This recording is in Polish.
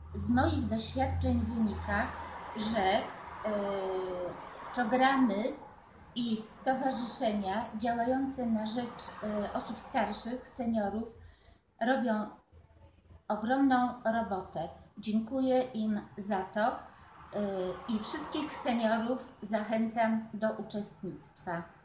z moich doświadczeń wynika, że programy i stowarzyszenia działające na rzecz osób starszych, seniorów robią ogromną robotę. Dziękuję im za to i wszystkich seniorów zachęcam do uczestnictwa.